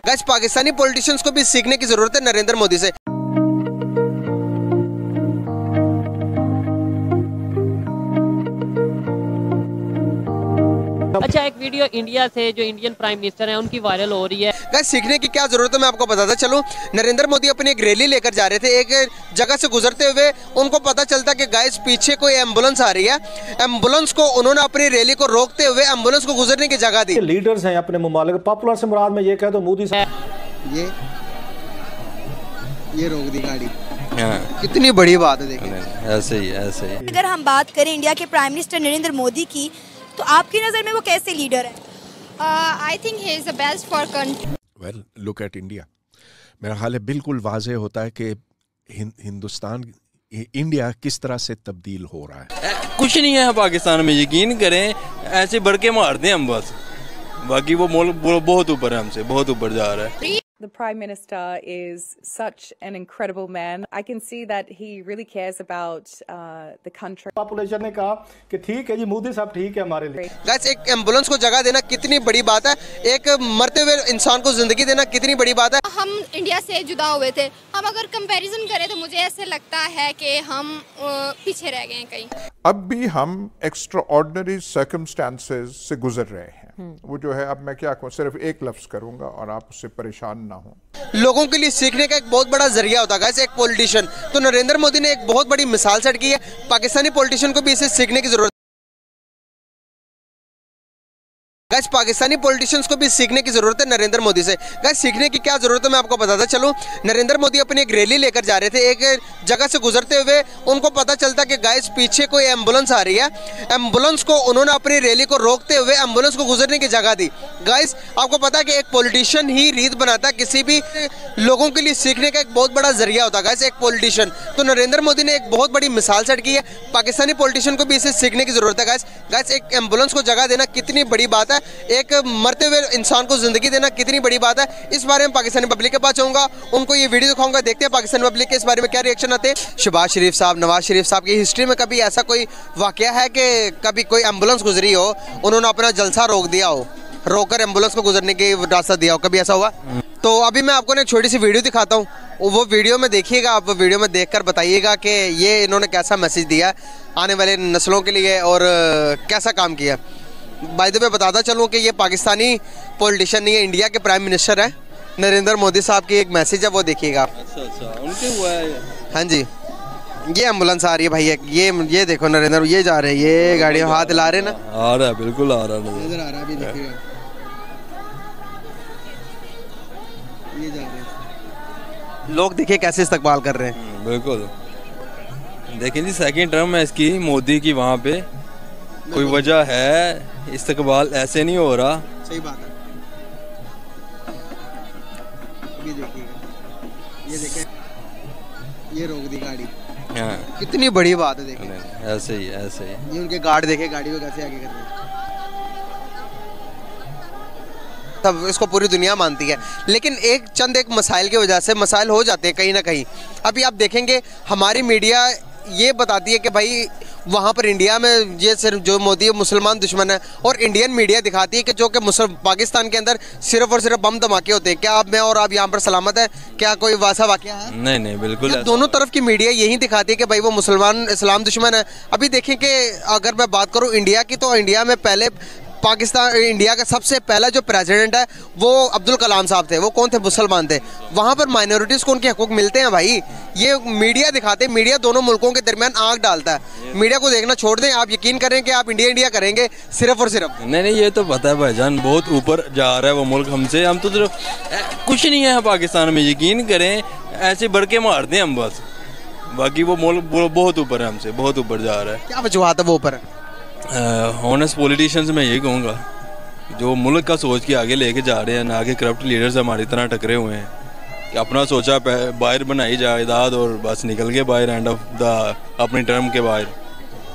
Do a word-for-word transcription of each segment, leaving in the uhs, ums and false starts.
Guys, Pakistani politicians को भी सीखने की जरूरत है नरेंद्र मोदी से। अच्छा, एक वीडियो इंडिया से जो इंडियन प्राइम मिनिस्टर हैं उनकी वायरल हो रही है। गाइस, सीखने की क्या जरूरत है मैं आपको बताता चलूं। नरेंद्र मोदी अपनी एक रैली लेकर जा रहे थे, एक जगह से गुजरते हुए उनको पता चलता कि गाइस पीछे कोई एम्बुलेंस आ रही है। एम्बुलेंस को उन्होंने अपनी रैली को रोकते हुए एम्बुलेंस को गुजरने की जगह दी। लीडर्स हैं अपने मुमालिक, पॉपुलर से मुराद में ये कह दो मोदी से ये ये रोक दी गाड़ी। हाँ। कितनी बड़ी बात है, देखिए ऐसे ही ऐसे ही। अगर हम बात करें इंडिया के प्राइम मिनिस्टर नरेंद्र मोदी की, तो आपकी नज़र में वो कैसे लीडर है? I think he is the best for country. Well, look at India. मेरा ख्याल है बिल्कुल वाज़ेह होता है कि हिंदुस्तान इंडिया किस तरह से तब्दील हो रहा है। कुछ नहीं है पाकिस्तान में, यकीन करें, ऐसे बढ़ के मार दें हम बस, बाकी वो मुल्क बहुत ऊपर है हमसे, बहुत ऊपर जा रहा है। The Prime Minister is such an incredible man. I can see that he really cares about uh, the country. Population ने कहा कि ठीक है जी, मोदी साहब ठीक है हमारे लिए। गाइस, एक एम्बुलेंस को जगह देना कितनी बड़ी बात है, एक मरते हुए इंसान को जिंदगी देना कितनी बड़ी बात है। हम इंडिया से जुदा हुए थे, हम अगर कंपैरिजन करें तो मुझे ऐसे लगता है कि हम पीछे रह गए हैं कहीं। अब भी हम एक्स्ट्राऑर्डिनरी सर्कमस्टांसेस से गुजर रहे हैं। वो जो है, अब मैं क्या कहूँ, सिर्फ एक लफ्ज करूंगा और आप उससे परेशान ना हो। लोगों के लिए सीखने का एक बहुत बड़ा जरिया होता है गाइस एक पॉलिटिशियन। तो नरेंद्र मोदी ने एक बहुत बड़ी मिसाल सेट की है, पाकिस्तानी पॉलिटिशियन को भी इसे सीखने की जरूरत है। गाइस, पाकिस्तानी पॉलिटिशियंस को भी सीखने की जरूरत है नरेंद्र मोदी से। गाइस, सीखने की क्या जरूरत है मैं आपको बताता चलूं। नरेंद्र मोदी अपनी एक रैली लेकर जा रहे थे, एक जगह से गुजरते हुए उनको पता चलता कि गाइस पीछे कोई एम्बुलेंस आ रही है। एम्बुलेंस को उन्होंने अपनी रैली को रोकते हुए एम्बुलेंस को गुजरने की जगह दी। गाइस, आपको पता है कि एक पॉलिटिशियन ही रीत बनाता है, किसी भी लोगों के लिए सीखने का एक बहुत बड़ा जरिया होता है गाइस एक पॉलिटिशियन। तो नरेंद्र मोदी ने एक बहुत बड़ी मिसाल सेट की है, पाकिस्तानी पॉलिटिशियन को भी इसे सीखने की जरूरत है। गाइस गाइस एक एम्बुलेंस को जगह देना कितनी बड़ी बात है, एक मरते हुए इंसान को जिंदगी देना कितनी बड़ी बात है। इस बारे में पाकिस्तानी पब्लिक के पास जाऊंगा, उनको ये वीडियो दिखाऊंगा, देखते हैं पाकिस्तानी पब्लिक के इस बारे में क्या रिएक्शन आते हैं। शहबाज शरीफ साहब, नवाज शरीफ साहब की हिस्ट्री में कभी ऐसा कोई वाकया है कि कभी कोई एम्बुलेंस गुजरी हो, उन्होंने अपना जलसा रोक दिया हो, रोककर एम्बुलेंस को गुजरने की रास्ता दिया हो, कभी ऐसा हुआ? तो अभी मैं आपको एक छोटी सी वीडियो दिखाता हूँ, वो वीडियो में देखिएगा, आप वीडियो में देखकर बताइएगा कि ये इन्होंने कैसा मैसेज दिया आने वाले नस्लों के लिए और कैसा काम किया। बाय द वे बताता चलूँ कि ये पाकिस्तानी पॉलिटिशियन नहीं है, इंडिया के प्राइम मिनिस्टर हैं नरेंद्र मोदी साहब की एक मैसेज है, वो देखिएगा। अच्छा अच्छा, उनके हुआ है। हाँ जी, ये एम्बुलेंस आ रही है भाई, ये ये देखो नरेंद्र, ये जा रहे हैं, ये गाड़ी हाथ ला रहे ना, आ रहा है, बिल्कुल आ रहा है, नजर आ रहा है, अभी देखिएगा, ये जा रहे हैं। लोग देखिए कैसे इस्तकबाल कर रहे हैं। बिल्कुल, देखिए जी, सेकंड टर्म है इसकी मोदी की, वहाँ पे कोई वजह है, इस्तकबाल ऐसे नहीं हो रहा। सही बात है, ये देखिएगा, ये देखिए, ये रोक दी गाड़ी। हाँ। कितनी बड़ी बात है, देखिए ऐसे ही ऐसे ही। ये उनके गार्ड देखे गाड़ी को कैसे आगे कर रहे हैं, तब इसको पूरी दुनिया मानती है। लेकिन एक चंद एक मसाइल की वजह से मसाइल हो जाते हैं कहीं ना कहीं। अभी आप देखेंगे हमारी मीडिया ये बताती है कि भाई वहाँ पर इंडिया में ये सिर्फ जो मोदी मुसलमान दुश्मन है, और इंडियन मीडिया दिखाती है कि जो कि पाकिस्तान के अंदर सिर्फ और सिर्फ बम धमाके होते हैं। क्या आप मैं और आप यहाँ पर सलामत है? क्या कोई वैसा वाकया है? नहीं नहीं, बिल्कुल दोनों तरफ की मीडिया यही दिखाती है कि भाई वो मुसलमान इस्लाम दुश्मन है। अभी देखें कि अगर मैं बात करूँ इंडिया की, तो इंडिया में पहले पाकिस्तान इंडिया का सबसे पहला जो प्रेसिडेंट है वो अब्दुल कलाम साहब थे। वो कौन थे? मुसलमान थे। वहाँ पर माइनॉरिटीज़ को उनके हकूक मिलते हैं भाई, ये मीडिया दिखाते हैं। मीडिया दोनों मुल्कों के दरमियान आग डालता है। मीडिया को देखना छोड़ दें, आप यकीन करें कि आप इंडिया इंडिया करेंगे सिर्फ और सिर्फ। नहीं नहीं, ये तो पता है भाईजान, बहुत ऊपर जा रहा है वो मुल्क हमसे। हम तो सिर्फ कुछ नहीं है पाकिस्तान में, यकीन करें, ऐसे बढ़ के मार दें हम बस, बाकी वो मुल्क बहुत ऊपर है हमसे, बहुत ऊपर जा रहा है। क्या वजूहत है वो ऊपर? ऑनेस्ट पॉलिटिशियंस में यही कहूँगा, जो मुल्क का सोच के आगे लेके जा रहे हैं ना, आगे करप्ट लीडर्स हमारी तरह टकरे हुए हैं कि अपना सोचा बाहर बनाई जायदाद और बस निकल गए बाहर एंड ऑफ द अपनी टर्म के बाहर।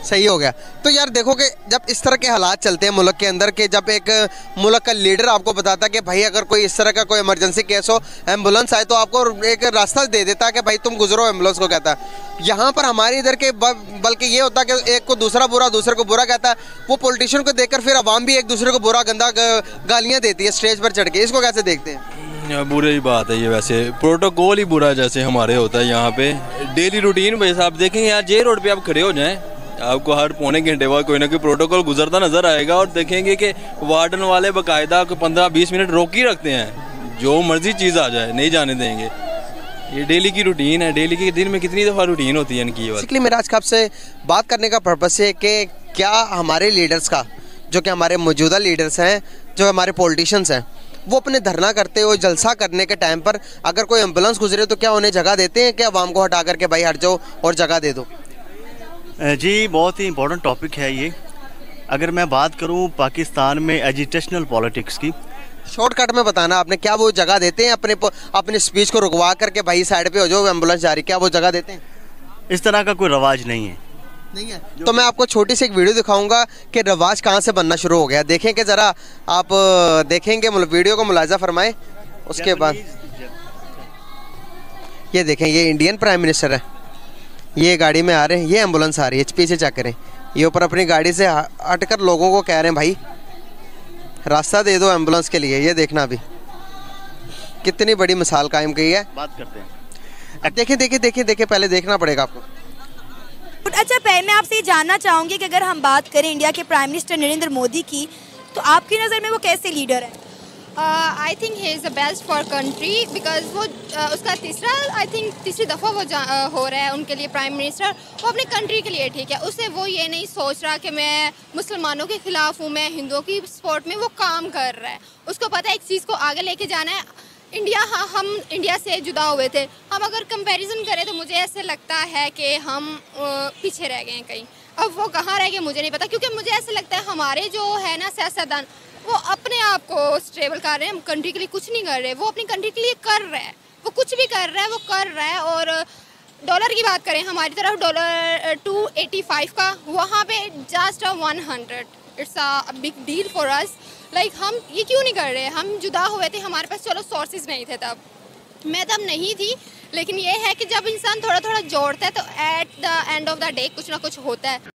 सही हो गया। तो यार देखो कि जब इस तरह के हालात चलते हैं मुल्क के अंदर के, जब एक मुल्क का लीडर आपको बताता है कि भाई अगर कोई इस तरह का कोई इमरजेंसी केस हो, एम्बुलेंस आए, तो आपको एक रास्ता दे देता है कि भाई तुम गुजरो, एम्बुलेंस को कहता है। यहाँ पर हमारे इधर के बल्कि ये होता है कि एक को दूसरा बुरा, दूसरे को बुरा कहता है। वो पॉलिटिशियन को देखकर फिर अवाम भी एक दूसरे को बुरा गंदा गालियाँ देती है स्टेज पर चढ़ के। इसको कैसे देखते हैं? बुरी ही बात है ये, वैसे प्रोटोकॉल ही बुरा जैसे हमारे होता है यहाँ पे डेली रूटीन। वैसे आप देखेंगे यहाँ जे रोड पे आप खड़े हो जाएं, आपको हर पौने घंटे बाद कोई ना कोई प्रोटोकॉल गुजरता नजर आएगा, और देखेंगे कि वार्डन वाले बाकायदा पंद्रह बीस मिनट रोक ही रखते हैं, जो मर्जी चीज़ आ जाए नहीं जाने देंगे। ये डेली की रूटीन है, डेली के दिन में कितनी दफ़ा रूटीन होती है इनकी। बेसिकली मेरा आज आपसे बात करने का पर्पस है कि क्या हमारे लीडर्स का, जो कि हमारे मौजूदा लीडर्स हैं, जो हमारे पॉलिटिशियंस हैं, वो अपने धरना करते हुए जलसा करने के टाइम पर अगर कोई एम्बुलेंस गुजरे तो क्या उन्हें जगह देते हैं कि आवाम को हटा करके भाई हट जाओ और जगह दे दो? जी बहुत ही इम्पोर्टेंट टॉपिक है ये। अगर मैं बात करूं पाकिस्तान में एजिटेशनल पॉलिटिक्स की, शॉर्टकट में बताना आपने, क्या वो जगह देते हैं अपने अपने स्पीच को रुकवा करके भाई साइड पे हो जाओ, एम्बुलेंस जा रही, क्या वो जगह देते हैं? इस तरह का कोई रवाज नहीं है। नहीं है तो मैं आपको छोटी सी एक वीडियो दिखाऊंगा कि रवाज कहाँ से बनना शुरू हो गया। देखें कि ज़रा आप देखेंगे, वीडियो को मुलाजा फरमाएं। उसके बाद ये देखें, ये इंडियन प्राइम मिनिस्टर है, ये गाड़ी में आ रहे हैं, ये एम्बुलेंस आ रही है, पीछे चेक करें, ये ऊपर अपनी गाड़ी से हटकर लोगों को कह रहे हैं भाई रास्ता दे दो एम्बुलेंस के लिए। ये देखना अभी कितनी बड़ी मिसाल कायम की है। बात करते हैं, देखिए देखिए देखिए देखिए पहले देखना पड़ेगा आपको। अच्छा पहले मैं आपसे ये जानना चाहूँगी कि अगर हम बात करें इंडिया के प्राइम मिनिस्टर नरेंद्र मोदी की, तो आपकी नज़र में वो कैसे लीडर है? I think he is the best for country because वो uh, उसका तीसरा आई थिंक तीसरी दफ़ा वो uh, हो रहा है उनके लिए प्राइम मिनिस्टर। वो अपनी कंट्री के लिए ठीक है, उससे वो ये नहीं सोच रहा कि मैं मुसलमानों के ख़िलाफ़ हूँ, मैं हिंदुओं की सपोर्ट में वो काम कर रहा है। उसको पता है एक चीज़ को आगे लेके जाना है। इंडिया हाँ, हम इंडिया से जुदा हुए थे, हम अगर कंपैरिजन करें तो मुझे ऐसे लगता है कि हम पीछे रह गए हैं कहीं। अब वो कहाँ रह गए मुझे नहीं पता, क्योंकि मुझे ऐसा लगता है हमारे जो है ना सियासतदान, वो अपने आप को स्टेबल कर रहे हैं, हम कंट्री के लिए कुछ नहीं कर रहे। वो अपनी कंट्री के लिए कर रहे हैं, वो कुछ भी कर रहा है, वो कर रहा है। और डॉलर की बात करें, हमारी तरफ डॉलर टू एटी फाइव का, वहाँ पे just a one hundred, it's a big deal for us. Like हम ये क्यों नहीं कर रहे? हम जुदा हुए थे, हमारे पास चलो सोर्सेज नहीं थे तब, मैं तब नहीं थी, लेकिन ये है कि जब इंसान थोड़ा थोड़ा जोड़ता है तो at the end of the day कुछ ना कुछ होता है।